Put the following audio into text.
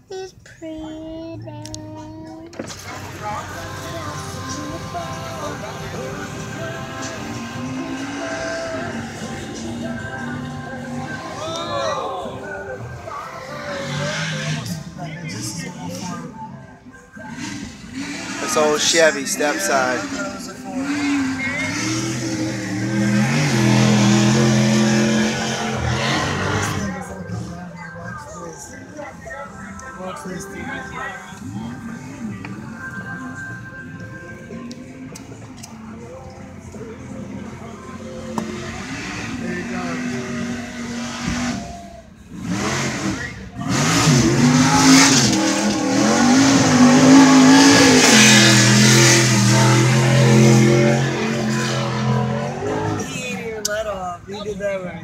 is pretty. This old Chevy stepside. Watch this, dude. There you go. He ate your lead off. He did that right.